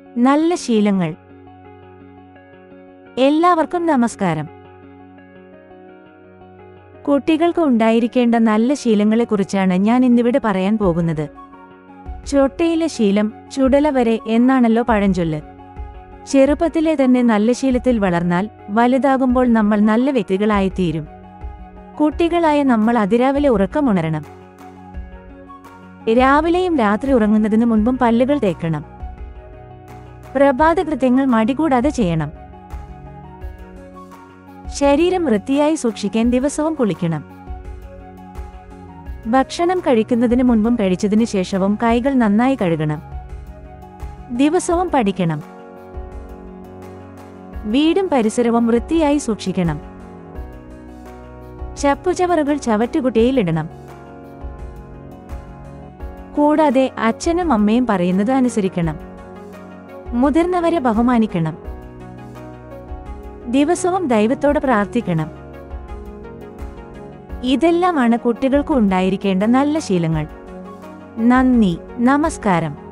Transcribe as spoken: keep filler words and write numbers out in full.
നല്ല ശീലങ്ങൾ. എല്ലാവർക്കും നമസ്കാരം. കുട്ടികൾക്ക് ഉണ്ടായിരിക്കേണ്ട നല്ല ശീലങ്ങളെക്കുറിച്ചാണ് ഞാൻ ഇന്നിവിടെ പറയാൻ പോകുന്നത്. ചൊട്ടയിലെ ശീലം ചുടല വരെ എന്നാണല്ലോ പഴഞ്ചൊല്ല്. ചെറുപ്പത്തിലെ തന്നെ നല്ല ശീലത്തിൽ വളർന്നാൽ വലുതാകുമ്പോൾ നമ്മൾ നല്ല വ്യക്തികളായിത്തീരും. കുട്ടികളായ നമ്മൾ അതിരാവിലെ ഉറക്കമുണരണം. രാവിലെയും രാത്രി ഉറങ്ങുന്നതിനു മുൻപും പല്ലുകൾ തേക്കണം. പ്രഭാതകൃത്യങ്ങൾ മടികൂടാതെ ചെയ്യണം. ശരീരം വൃത്തിയായി സൂക്ഷിക്കാൻ ദിവസവും കുളിക്കണം. ഭക്ഷണം കഴിക്കുന്നതിന് മുൻപും കഴിച്ചതിനു ശേഷവും കൈകൾ നന്നായി കഴുകണം. ദിവസവും പഠിക്കണം. വീടും പരിസരവും വൃത്തിയായി സൂക്ഷിക്കണം. ചപ്പുചവറുകൾ ചവറ്റുകുട്ടയിലിടണം. കൂടാതെ അച്ഛനും അമ്മയും പറയുന്നത് അനുസരിക്കണം. മുതിർന്നവരെ ബഹുമാനിക്കണം. ദിവസവും ദൈവത്തോട് പ്രാർത്ഥിക്കണം. ഇതെല്ലാമാണ് കുട്ടികൾക്ക് ഉണ്ടായിരിക്കേണ്ട നല്ല ശീലങ്ങൾ. നന്ദി, നമസ്കാരം.